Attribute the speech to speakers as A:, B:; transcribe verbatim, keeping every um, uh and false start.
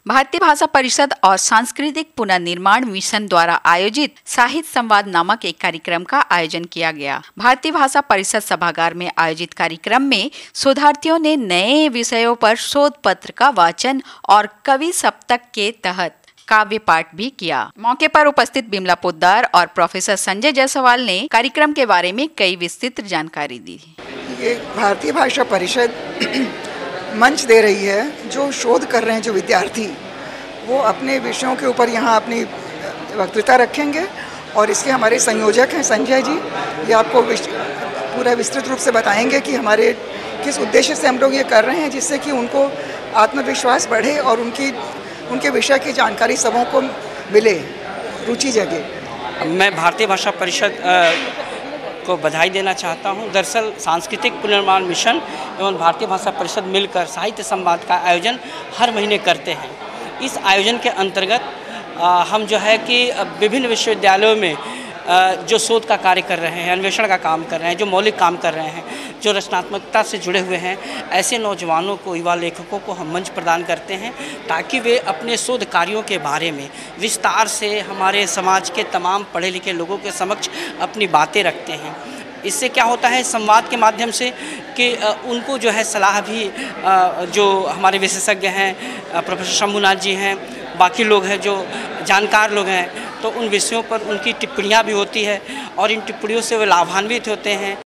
A: भारतीय भाषा परिषद और सांस्कृतिक पुनर्निर्माण मिशन द्वारा आयोजित साहित्य संवाद नामक एक कार्यक्रम का आयोजन किया गया। भारतीय भाषा परिषद सभागार में आयोजित कार्यक्रम में शोधार्थियों ने नए विषयों पर शोध पत्र का वाचन और कवि सप्तक के तहत काव्य पाठ भी किया। मौके पर उपस्थित बिमला पोद्दार और प्रोफेसर संजय जायसवाल ने कार्यक्रम के बारे में कई विस्तृत जानकारी दी।
B: ये भारतीय भाषा परिषद मंच दे रही है। जो शोध कर रहे हैं जो विद्यार्थी, वो अपने विषयों के ऊपर यहाँ अपनी वक्तृता रखेंगे और इसके हमारे संयोजक हैं संजय जी, ये आपको पूरा विस्तृत रूप से बताएंगे कि हमारे किस उद्देश्य से हम लोग ये कर रहे हैं, जिससे कि उनको आत्मविश्वास बढ़े और उनकी उनके विषय की जानकारी सबों को मिले, रुचि जगे।
C: मैं भारतीय भाषा परिषद को बधाई देना चाहता हूं। दरअसल सांस्कृतिक पुनर्निर्माण मिशन एवं भारतीय भाषा परिषद मिलकर साहित्य संवाद का आयोजन हर महीने करते हैं। इस आयोजन के अंतर्गत हम जो है कि विभिन्न विश्वविद्यालयों में जो शोध का कार्य कर रहे हैं, अन्वेषण का काम कर रहे हैं, जो मौलिक काम कर रहे हैं, जो रचनात्मकता से जुड़े हुए हैं, ऐसे नौजवानों को, युवा लेखकों को हम मंच प्रदान करते हैं ताकि वे अपने शोध कार्यों के बारे में विस्तार से हमारे समाज के तमाम पढ़े लिखे लोगों के समक्ष अपनी बातें रखते हैं। इससे क्या होता है, संवाद के माध्यम से कि उनको जो है सलाह भी, जो हमारे विशेषज्ञ हैं, प्रोफेसर शंभुनाथ जी हैं, बाकी लोग हैं जो जानकार लोग हैं, तो उन विषयों पर उनकी टिप्पणियाँ भी होती है और इन टिप्पणियों से वे लाभान्वित होते हैं।